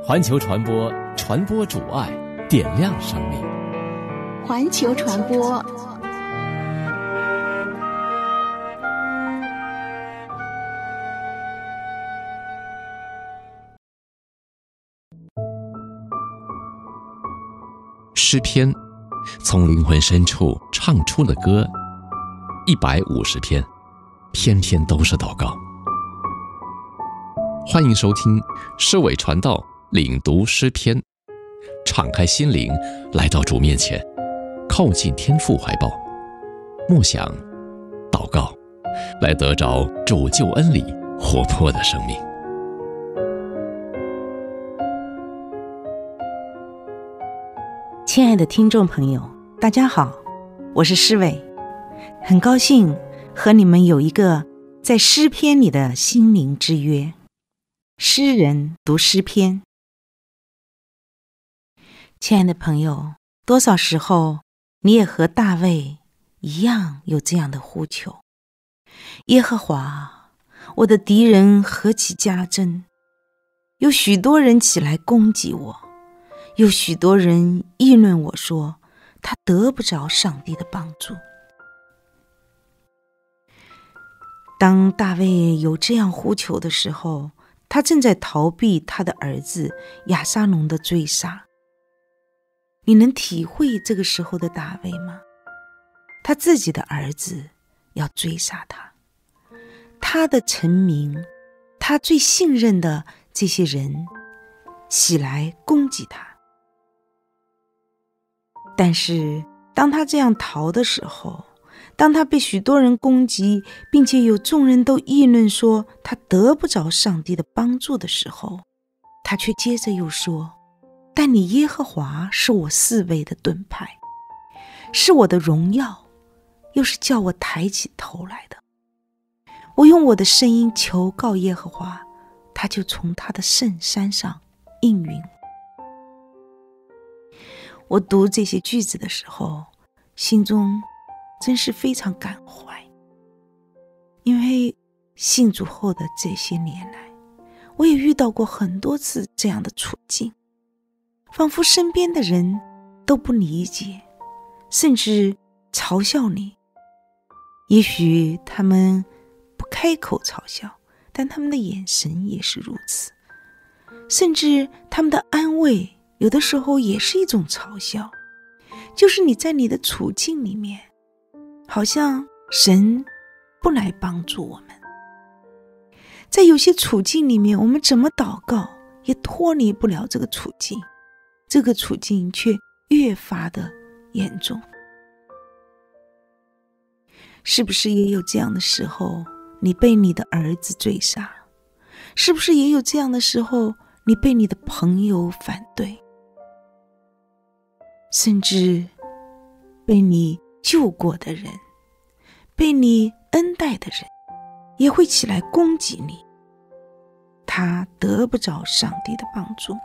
环球传播，传播主爱，点亮生命。 环球传播。 诗篇，从灵魂深处唱出的歌，150篇，篇篇都是祷告。欢迎收听诗伟传道领读诗篇，敞开心灵，来到主面前，靠近天父怀抱，默想、祷告，来得着主救恩里活泼的生命。 亲爱的听众朋友，大家好，我是诗伟，很高兴和你们有一个在诗篇里的心灵之约。诗人读诗篇。亲爱的朋友，多少时候你也和大卫一样有这样的呼求：耶和华，我的敌人何其加增，有许多人起来攻击我，有许多人议论我说，他得不着上帝的帮助。当大卫有这样呼求的时候，他正在逃避他的儿子亚沙龙的追杀。你能体会这个时候的大卫吗？他自己的儿子要追杀他，他的臣民，他最信任的这些人起来攻击他。但是当他这样逃的时候，当他被许多人攻击，并且有众人都议论说他得不着上帝的帮助的时候，他却接着又说，但你耶和华是我四围的盾牌，是我的荣耀，又是叫我抬起头来的。我用我的声音求告耶和华，他就从他的圣山上应允。我读这些句子的时候，心中真是非常感怀，因为信主后的这些年来，我也遇到过很多次这样的处境，仿佛身边的人都不理解，甚至嘲笑你。也许他们不开口嘲笑，但他们的眼神也是如此，甚至他们的安慰有的时候也是一种嘲笑，就是你在你的处境里面，好像神不来帮助我们。在有些处境里面，我们怎么祷告也脱离不了这个处境，这个处境却越发的严重。是不是也有这样的时候，你被你的儿子追杀？是不是也有这样的时候，你被你的朋友反对？甚至被你救过的人，被你恩待的人，也会起来攻击你，他得不着上帝的帮助。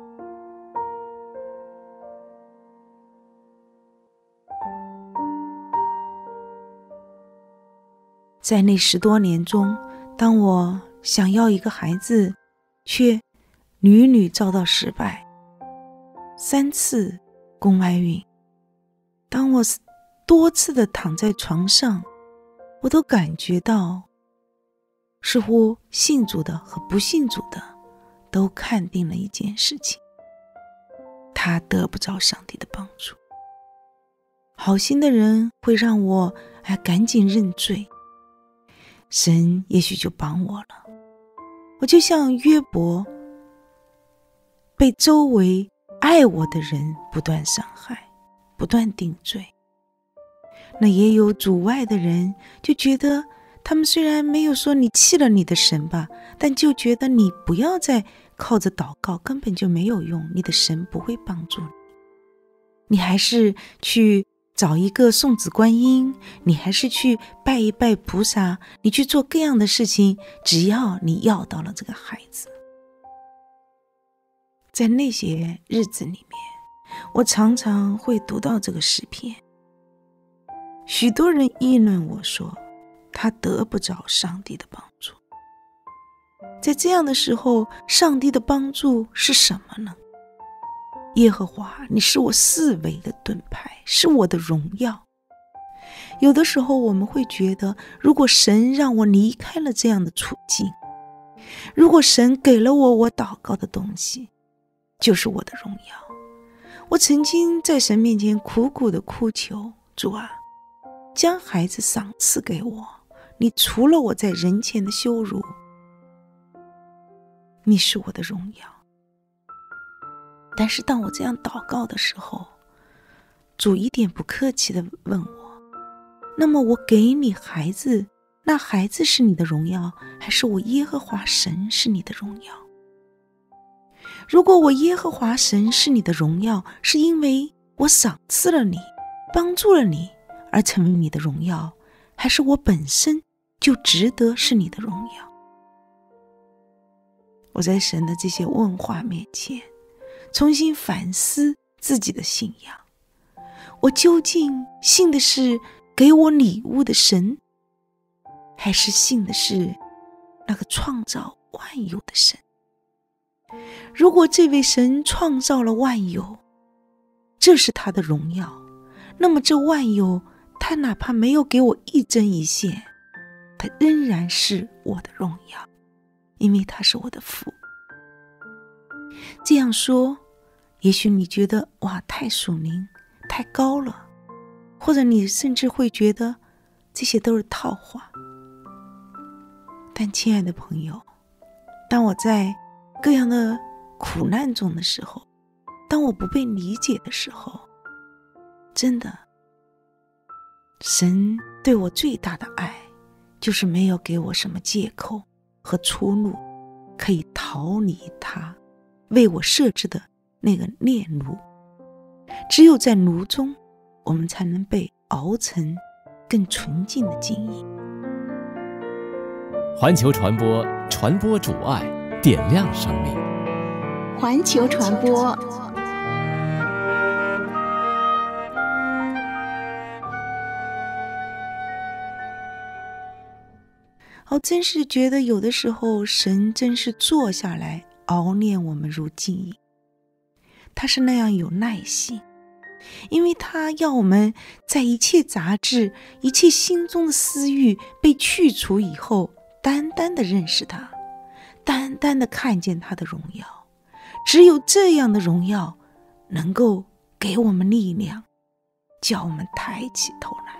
在那10多年中，当我想要一个孩子，却屡屡遭到失败，3次宫外孕，当我多次的躺在床上，我都感觉到似乎信主的和不信主的都看定了一件事情，他得不着上帝的帮助。好心的人会让我赶紧认罪，神也许就帮我了。我就像约伯，被周围爱我的人不断伤害，不断定罪。那也有主外的人就觉得，他们虽然没有说你弃了你的神吧，但就觉得你不要再靠着祷告，根本就没有用，你的神不会帮助你。你还是去找一个送子观音，你还是去拜一拜菩萨，你去做各样的事情，只要你要到了这个孩子。在那些日子里面，我常常会读到这个诗篇，许多人议论我说，他得不着上帝的帮助。 在这样的时候，上帝的帮助是什么呢？耶和华，你是我四围的盾牌，是我的荣耀。有的时候我们会觉得，如果神让我离开了这样的处境，如果神给了我祷告的东西，就是我的荣耀。我曾经在神面前苦苦的哭求，主啊，将孩子赏赐给我，你除了我在人前的羞辱，你是我的荣耀。但是当我这样祷告的时候，主一点不客气地问我，那么我给你孩子，那孩子是你的荣耀，还是我耶和华神是你的荣耀？如果我耶和华神是你的荣耀，是因为我赏赐了你，帮助了你而成为你的荣耀，还是我本身就值得是你的荣耀？我在神的这些问话面前重新反思自己的信仰，我究竟信的是给我礼物的神，还是信的是那个创造万有的神？如果这位神创造了万有，这是他的荣耀，那么这万有他哪怕没有给我一针一线，他仍然是我的荣耀，因为他是我的父。这样说，也许你觉得哇，太属灵，太高了，或者你甚至会觉得这些都是套话。但亲爱的朋友，当我在各样的苦难中的时候，当我不被理解的时候，真的，神对我最大的爱，就是没有给我什么借口和出路，可以逃离他为我设置的那个炼炉。只有在炉中，我们才能被熬成更纯净的精液。 环球传播，传播主爱，点亮生命。 环球传播。 真是觉得有的时候神真是坐下来熬炼我们如精液，他是那样有耐心，因为他要我们在一切杂质、一切心中的私欲被去除以后，单单的认识他，单单的看见他的荣耀。只有这样的荣耀能够给我们力量，叫我们抬起头来。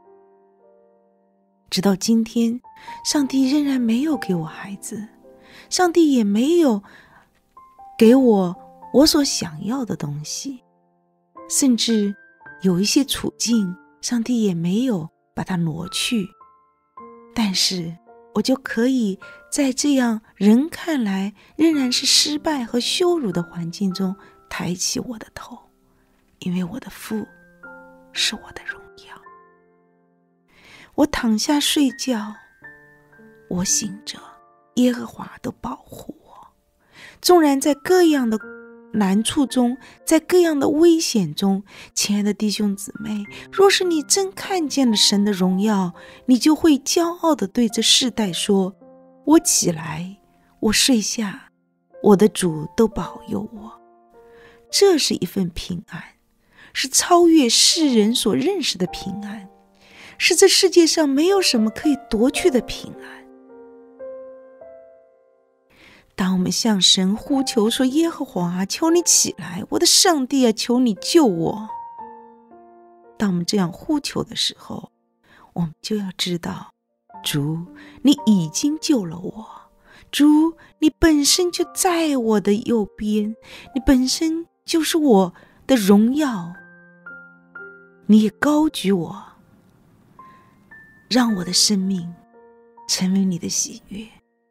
直到今天，上帝仍然没有给我孩子，上帝也没有给我所想要的东西，甚至有一些处境，上帝也没有把它挪去。但是我就可以在这样人看来仍然是失败和羞辱的环境中抬起我的头，因为我的父是我的荣耀。我躺下睡觉，我醒着，耶和华都保护我。纵然在各样的难处中，在各样的危险中，亲爱的弟兄姊妹，若是你真看见了神的荣耀，你就会骄傲地对这世代说，我起来，我睡下，我的主都保佑我。这是一份平安，是超越世人所认识的平安，是这世界上没有什么可以夺去的平安。当我们向神呼求说，耶和华啊，求你起来，我的上帝啊，求你救我。当我们这样呼求的时候，我们就要知道，主，你已经救了我，主，你本身就在我的右边，你本身就是我的荣耀，你也高举我，让我的生命成为你的喜悦，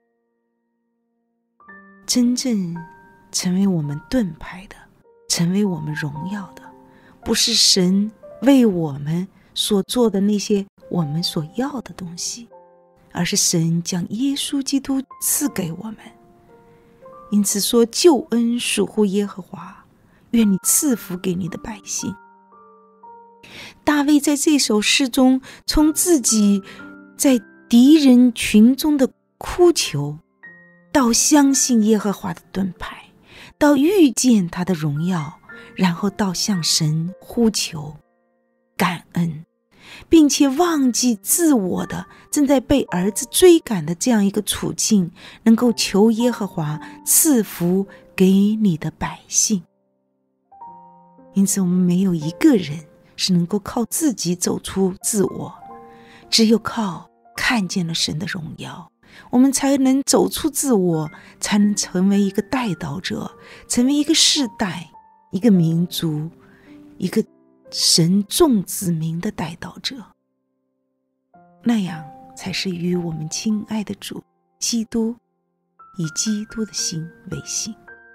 真正成为我们盾牌的，成为我们荣耀的，不是神为我们所做的那些我们所要的东西，而是神将耶稣基督赐给我们。因此说，救恩属乎耶和华，愿你赐福给你的百姓。大卫在这首诗中，从自己在敌人群中的哭求， 到相信耶和华的盾牌，到遇见他的荣耀，然后到向神呼求感恩，并且忘记自我的正在被儿子追赶的这样一个处境，能够求耶和华赐福给你的百姓。因此我们没有一个人是能够靠自己走出自我，只有靠看见了神的荣耀，我们才能走出自我，才能成为一个代祷者，成为一个世代，一个民族，一个神众子民的代祷者。那样才是与我们亲爱的主基督以基督的心为心。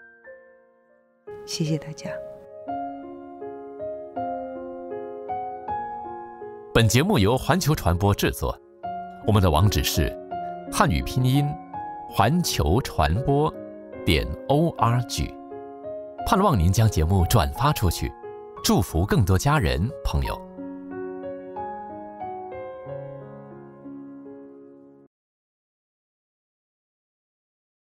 谢谢大家。 本节目由环球传播制作，我们的网址是汉语拼音环球传播.org。盼望您将节目转发出去，祝福更多家人朋友。